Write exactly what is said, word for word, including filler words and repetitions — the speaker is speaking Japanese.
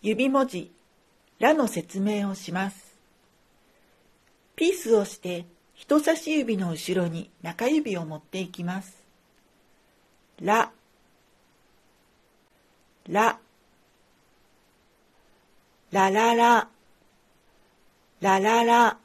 指文字、ラの説明をします。ピースをして人差し指の後ろに中指を持っていきます。ラ、ラ、ラララ、ラララ、